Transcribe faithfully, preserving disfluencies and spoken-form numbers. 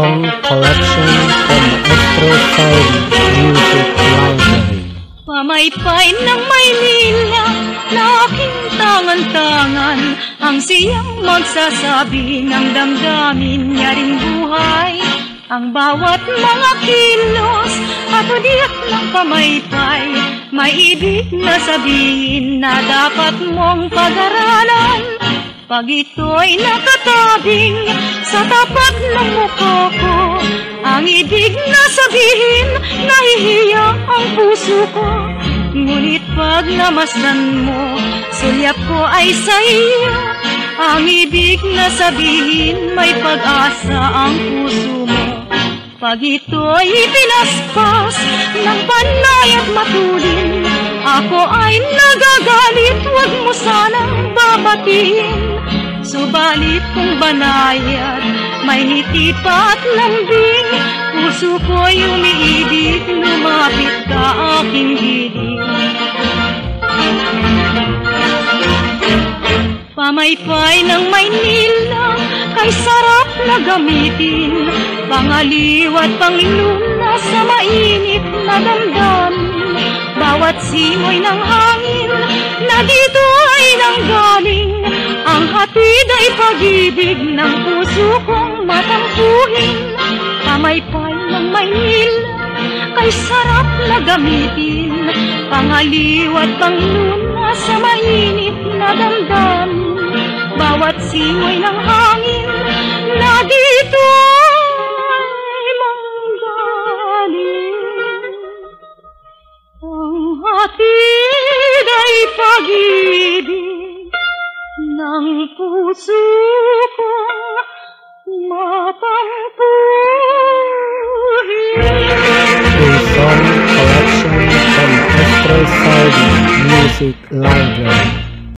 song collection from Maestro Saudi Music Library. Pamaypay ng Maynila na aking tangan-tangan, ang siyang magsasabi ng damdamin niya ring buhay. Ang bawat mga kilos at udyat ng pamaypay, may ibig na sabihin na dapat mong pag-aralan. Pag ito'y nakatabing sa tapat ng mukha ko, ang ibig na sabihin, nahihiya ang puso ko. Ngunit pag namasdan mo, sulyap ko ay sa iyo. Ang ibig na sabihin, may pag-asa ang puso mo. Pag ito'y pinaspas ng panay at matulin, ako ay nagagalit, huwag mo sanang babatiin. Subalit kung banayad, may ngiti pa at lambing, puso ko'y umiibig, lumapit ka aking giling. Pamaypay ng Maynila, kay sarap na gamitin, pangaliw at panglunas sa mainit na damdamin. Bawat simoy ng hangin na dito ay nanggaling, ang hatid ay pag-ibig ng puso kong matampuhin. Pamaypay ng Maynila, kay sarap na gamitin, pangaliw at panglunas sa mainit na damdamin. Bawat simoy ng hangin na dito ay manggaling, ang hatid ay pag-ibig ng puso kong matampuhin. A song collection from Maestro Saudi Music Library.